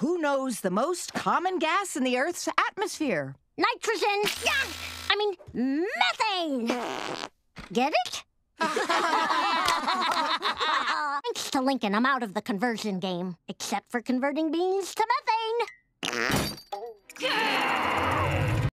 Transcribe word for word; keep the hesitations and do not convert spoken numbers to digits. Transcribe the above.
who knows the most common gas in the Earth's atmosphere? Nitrogen. Yeah! I mean, methane. Get it? Thanks to Lincoln, I'm out of the conversion game. Except for converting beans to methane.